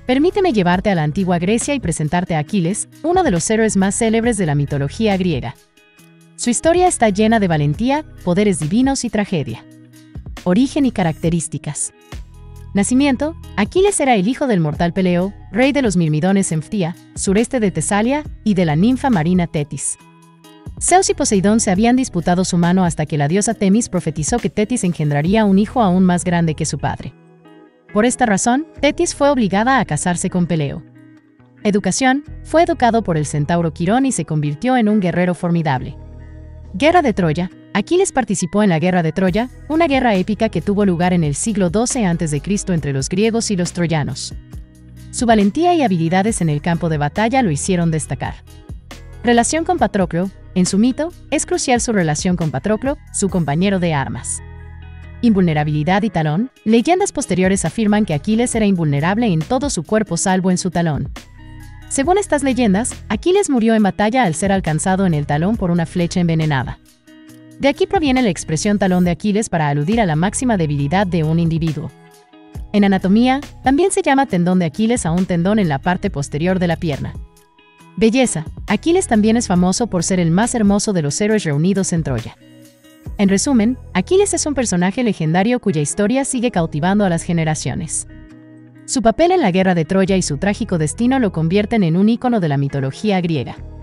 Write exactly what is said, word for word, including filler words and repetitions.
Permíteme llevarte a la antigua Grecia y presentarte a Aquiles, uno de los héroes más célebres de la mitología griega. Su historia está llena de valentía, poderes divinos y tragedia. Origen y características. Nacimiento: Aquiles era el hijo del mortal Peleo, rey de los Mirmidones en Phtía, sureste de Tesalia, y de la ninfa marina Tetis. Zeus y Poseidón se habían disputado su mano hasta que la diosa Temis profetizó que Tetis engendraría un hijo aún más grande que su padre. Por esta razón, Tetis fue obligada a casarse con Peleo. Educación: fue educado por el centauro Quirón y se convirtió en un guerrero formidable. Guerra de Troya. Aquiles participó en la Guerra de Troya, una guerra épica que tuvo lugar en el siglo doce antes de Cristo entre los griegos y los troyanos. Su valentía y habilidades en el campo de batalla lo hicieron destacar. Relación con Patroclo. En su mito, es crucial su relación con Patroclo, su compañero de armas. Invulnerabilidad y talón. Leyendas posteriores afirman que Aquiles era invulnerable en todo su cuerpo salvo en su talón. Según estas leyendas, Aquiles murió en batalla al ser alcanzado en el talón por una flecha envenenada. De aquí proviene la expresión talón de Aquiles para aludir a la máxima debilidad de un individuo. En anatomía, también se llama tendón de Aquiles a un tendón en la parte posterior de la pierna. Belleza. Aquiles también es famoso por ser el más hermoso de los héroes reunidos en Troya. En resumen, Aquiles es un personaje legendario cuya historia sigue cautivando a las generaciones. Su papel en la guerra de Troya y su trágico destino lo convierten en un ícono de la mitología griega.